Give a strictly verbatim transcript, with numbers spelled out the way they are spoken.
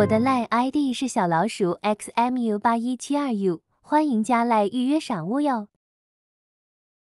的 Line I D 是小老鼠 x m u 八一七二 u， 欢迎加 Line 预约赏物哟。